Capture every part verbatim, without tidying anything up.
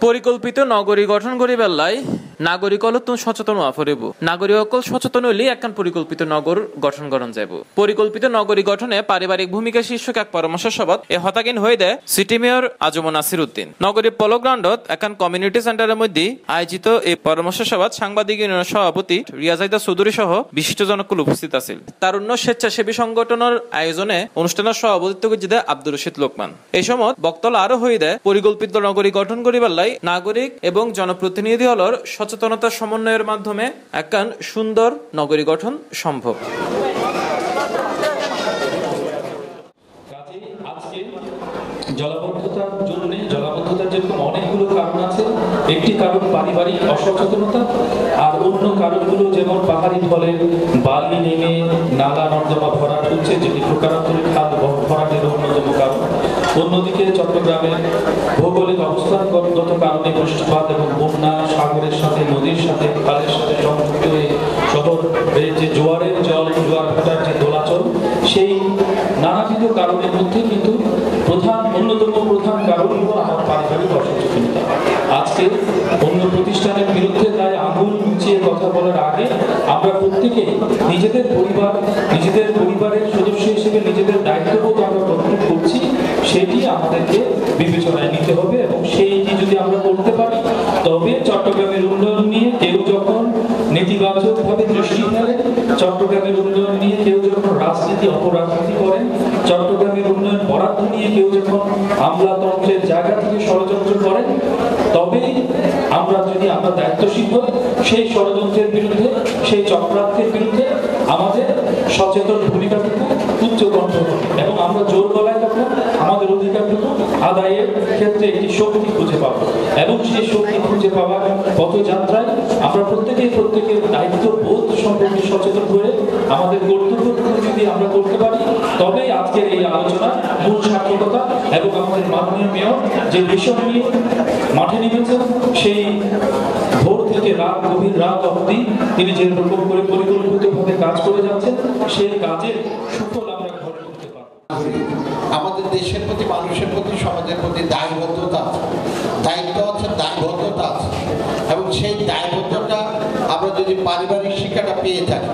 পরিকল্পিত নগরী গঠন করিবার লাই নাগরিক অত্যন্ত সচেতন হওয়া পড়িব। নাগরিক অকল সচেতন হইলেই একখান পরিকল্পিত নগর গঠন করণ যাব। পরিকল্পিত নগরী গঠনে পারিবারিক ভূমিকা শীর্ষক এক পরামর্শ সভাত এ হতাকিন হয়ে দেয় সিটি মেয়র আজম নাসির উদ্দিন। নগরীর পলগ্রাউন্ডত একখান কমিউনিটি সেন্টারের মধ্যে আয়োজিত এই পরামর্শ সভাত সাংবাদিক ইউনিয়নের সভাপতি রিয়াজাইদা চৌধুরী সহ বিশিষ্ট জনকুল উপস্থিত আছিল। তারুণ্য স্বেচ্ছাসেবী সংগঠনের আয়োজনে অনুষ্ঠানের সভাপতিত্ব করেছে আব্দুর রশিদ লোকমান। এই সময় বক্তব্য আরো হয়ে দেয় পরিকল্পিত নগরী গঠন করিবার লাই নাগরিক এবং জনপ্রতিনিধি হলর সচেতনতা সমন্বয়ের মাধ্যমে একখান সুন্দর নগরী গঠন সম্ভব। জলাবদ্ধতার জন্য জলাবদ্ধতার যেরকম অনেকগুলো কারণ আছে। একটি কারণ পারিবারিক অসচেতনতা, আর অন্য কারণগুলো যেমন পাহাড়ি ঢলে বালি নেমে নালা নর্দমা ভরাট হচ্ছে, যেটি প্রকারান্তরে খাদ ভরাটের অন্যতম কারণ। অন্যদিকে চট্টগ্রামের ভৌগোলিক অবস্থানগত কারণে বৃষ্টিপাত এবং বন্যা, সাগরের সাথে নদীর সাথে খালের সাথে সংযুক্ত হয়ে শহরের যে জোয়ারের জল, জোয়ার ভাটার যে দোলাচল, সেই নানাবিধ কারণের মধ্যে কিন্তু প্রধান অন্যতম প্রধান কারণ হলো আমার পারিবারিক অসচেতনতা। আজকে অন্য প্রতিষ্ঠানের বিরুদ্ধে তাই আঙুল উঁচিয়ে কথা বলার আগে আমরা প্রত্যেকে নিজেদের পরিবার, নিজেদের পরিবারের সদস্য হিসেবে নিজেদের দায়িত্ববোধ আমরা কতটুকু করছি সেটি আমাদেরকে বিবেচনায় নিতে হবে, এবং সেইটি যদি আমরা করতে পারি তবে চট্টগ্রামের উন্নয়ন নিয়ে কেউ যখন নেতিবাচকভাবে দৃষ্টি ফেলেন, চট্টগ্রামের উন্নয়ন নিয়ে কেউ যখন রাজনীতি অপরাজনীতি করেন, চট্টগ্রামের উন্নয়ন বরাদ্দ নিয়ে কেউ যখন আমলাতন্ত্রের জায়গা থেকে ষড়যন্ত্র করেন, তবেই আমরা যদি আমরা দায়িত্বশীল হই সেই ষড়যন্ত্রের বিরুদ্ধে, সেই চক্রান্তের বিরুদ্ধে আমাদের সচেতন ভূমিকাটুকু উচ্চকণ্ঠ এবং আমরা জোর গলায় তখন আমাদের অধিকারটুকু আদায়ের ক্ষেত্রে একটি শক্তি খুঁজে পাবো। এবং সেই শক্তি খুঁজে পাওয়ার পথযাত্রায় আমরা প্রত্যেকেই প্রত্যেকের দায়িত্ব বোধ সম্পর্কে সচেতন করে আমাদের কর্তব্যটুকু যদি আমরা করতে পারি, তবেই আজকের এই আলোচনা মূল সার্থকতা। এবং আমাদের মাননীয় মেয়র যে বিষয় নিয়ে মাঠে নেমেছেন, সেই ভোর থেকে রাত, গভীর রাত অবধি তিনি যে রকম করে পরিকল্পিতভাবে কাজ করে যাচ্ছেন, সেই কাজের সুফল আমরা ঘরে করতে পারব। আমাদের দেশের প্রতি, মানুষের প্রতি, সমাজের প্রতি দায়বদ্ধতা আছে, দায়িত্ব আছে, দায়বদ্ধতা আছে। এবং সেই দায়বদ্ধতা আমরা যদি পারিবারিক শিক্ষাটা পেয়ে থাকি,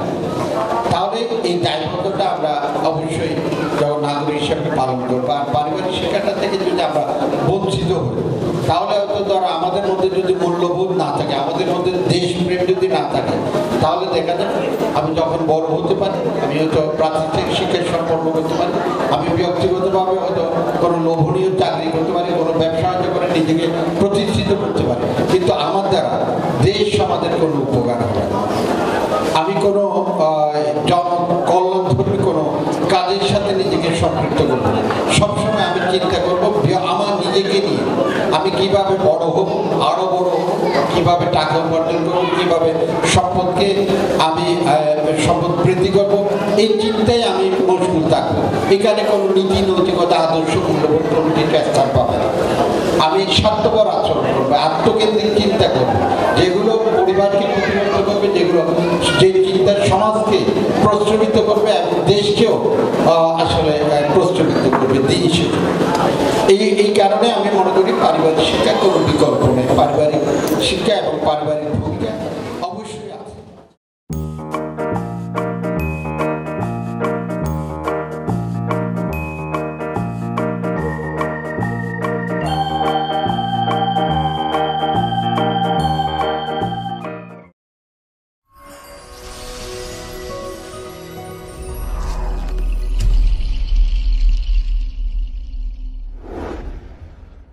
তাহলে এই দায়বদ্ধতা আমরা অবশ্যই যখন নাগরিক হিসেবে পালন করবো। আর পারিবারিক শিক্ষাটা থেকে যদি আমরা বঞ্চিত হই, তাহলে হয়তো ধরো আমাদের মধ্যে যদি মূল্যবোধ না থাকে, আমাদের মধ্যে দেশপ্রেম যদি না থাকে, তাহলে দেখা যায় আমি যখন বড় হতে পারি, আমি হয়তো প্রাথমিক শিক্ষায় সম্পন্ন করতে পারি, আমি ব্যক্তিগতভাবে হয়তো কোনো লোভনীয় চাকরি করতে পারি, কোনো ব্যবসা হয়তো করে নিজেকে প্রতিষ্ঠিত করতে পারি, কিন্তু আমার দ্বারা দেশ সমাজের কোনো উপকার হবে না। আমি কোনো কল্যাণধর্মী কোনো কাজের সাথে নিজেকে সম্পৃক্ত করবো না। সবসময় আমি চিন্তা করবো আমার নিজেকে নিয়ে আমি কিভাবে বড় হব, আরো বড় হব, কিভাবে টাকা উপার্জন করবো, কিভাবে সম্পদকে আমি সম্পদ বৃদ্ধি করবো, এই চিন্তায় আমি মশগুল থাকবো। এখানে কোনো নীতি নৈতিকতা, আদর্শ, মূল্যবোধ কোনটিকে স্থান পাবে না। আমি স্বার্থপর আচরণ করবো, আত্মকেন্দ্রিক চিন্তা করবো, যেগুলো পরিবারকে প্রতিনিধিত্ব করবে, যেগুলো যে চিন্তার সমাজকে প্রশ্রবিত করবে এবং দেশকেও আসলে প্রশ্রবিত করবে দিন শেষে। এই এই কারণে আমি মনে করি পারিবারিক শিক্ষা কোনো বিকল্প নেই। পারিবারিক শিক্ষা এবং পারিবারিক